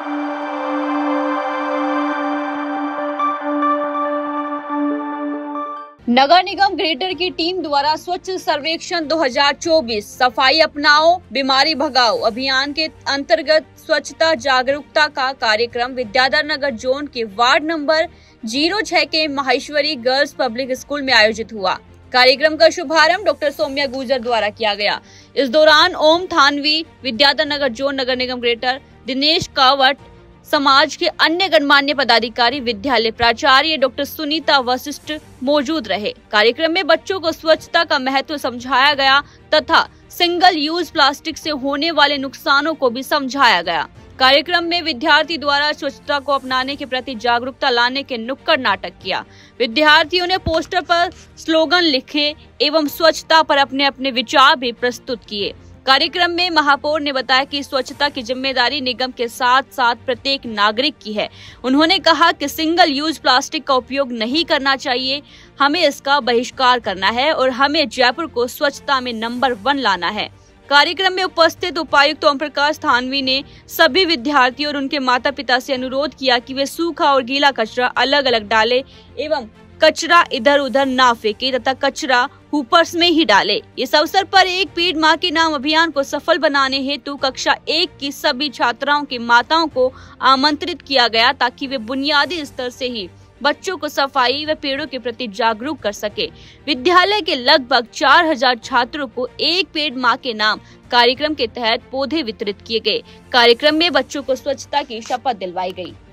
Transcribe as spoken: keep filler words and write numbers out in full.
नगर निगम ग्रेटर की टीम द्वारा स्वच्छ सर्वेक्षण दो हज़ार चौबीस सफाई अपनाओ बीमारी भगाओ अभियान के अंतर्गत स्वच्छता जागरूकता का कार्यक्रम विद्याधर नगर जोन के वार्ड नंबर जीरो छह के माहेश्वरी गर्ल्स पब्लिक स्कूल में आयोजित हुआ। कार्यक्रम का शुभारंभ डॉक्टर सौम्या गुर्जर द्वारा किया गया। इस दौरान ओम थानवी, विद्याधर नगर जोन नगर निगम ग्रेटर, दिनेश कावट, समाज के अन्य गणमान्य पदाधिकारी, विद्यालय प्राचार्य डॉक्टर सुनीता वशिष्ठ मौजूद रहे। कार्यक्रम में बच्चों को स्वच्छता का महत्व समझाया गया तथा सिंगल यूज प्लास्टिक से होने वाले नुकसानों को भी समझाया गया। कार्यक्रम में विद्यार्थी द्वारा स्वच्छता को अपनाने के प्रति जागरूकता लाने के नुक्कड़ नाटक किया। विद्यार्थियों ने पोस्टर पर स्लोगन लिखे एवं स्वच्छता पर अपने अपने विचार भी प्रस्तुत किए। कार्यक्रम में महापौर ने बताया कि स्वच्छता की जिम्मेदारी निगम के साथ साथ प्रत्येक नागरिक की है। उन्होंने कहा कि सिंगल यूज प्लास्टिक का उपयोग नहीं करना चाहिए, हमें इसका बहिष्कार करना है और हमें जयपुर को स्वच्छता में नंबर वन लाना है। कार्यक्रम में उपस्थित उपायुक्त ओम प्रकाश थानवी ने सभी विद्यार्थियों और उनके माता पिता से अनुरोध किया कि वे सूखा और गीला कचरा अलग अलग डालें एवं कचरा इधर उधर ना फेंके तथा कचरा हुपर्स में ही डाले। इस अवसर पर एक पेड़ माँ के नाम अभियान को सफल बनाने हेतु कक्षा एक की सभी छात्राओं की माताओं को आमंत्रित किया गया ताकि वे बुनियादी स्तर से ही बच्चों को सफाई व पेड़ों के प्रति जागरूक कर सके। विद्यालय के लगभग चार हजार छात्रों को एक पेड़ माँ के नाम कार्यक्रम के तहत पौधे वितरित किए गए। कार्यक्रम में बच्चों को स्वच्छता की शपथ दिलवाई गई।